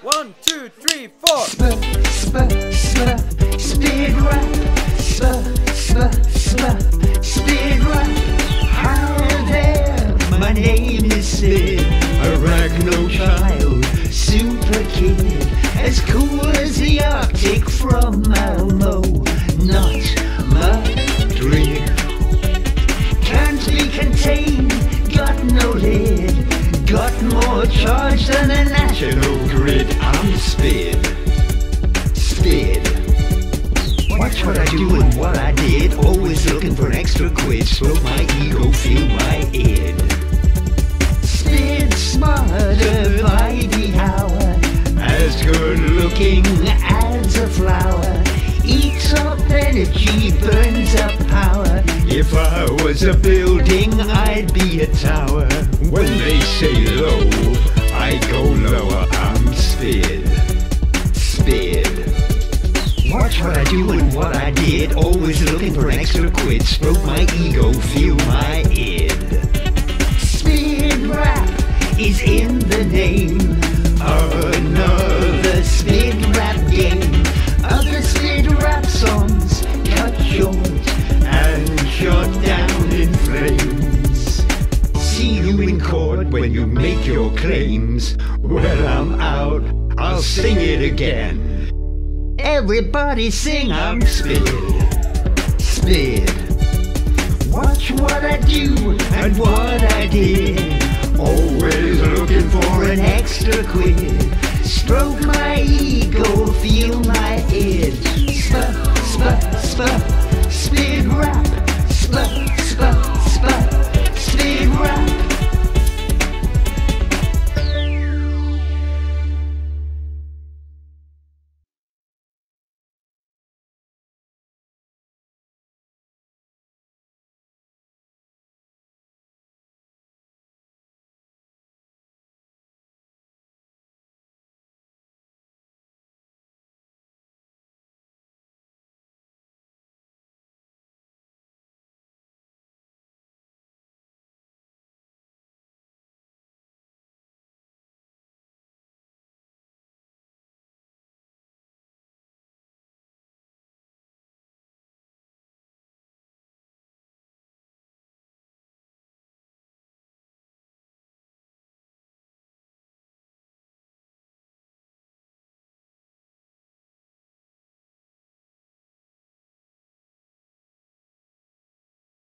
1, 2, 3, 4. Spid Rap. Spid Rap. Hi there, my name is Spid. Arachno child, super kid, as cool as the Arctic from Malmo, not Madrid. Can't be contained, got no lid, got more charge than a national grid. I'm Spid. Watch what I do and what I did, always looking for an extra quid, stroke my ego, feel my id. Spid smarter by the hour, as good looking as a flower, eats up energy, burns up power. If I was a building, I'd be a tower. When they say low, I go lower. I'm Spid. Watch what I do and what I did, always looking for an extra quid, stroke my ego, feel my id. Spid Rap is in the name, another Spid Rap game. Other Spid Rap songs cut short and shot down in flames. See you in court when you make your claims. When I'm out, I'll sing it again. Everybody sing, I'm Spid. Watch what I do and what I did, always looking for an extra quid,